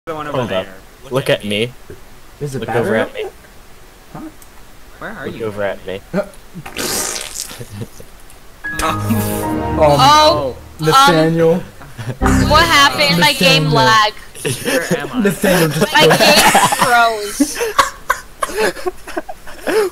The one over Hold there. up. Look at me. There's a Look battery? over at me. Huh? Where are Look you? over at me. Oh, Nathaniel. What happened? My game Nathaniel. lag. Where am I? Nathaniel just My game froze.